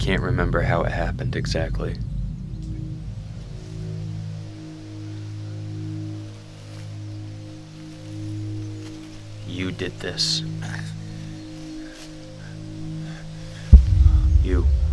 can't remember how it happened exactly. You did this. You.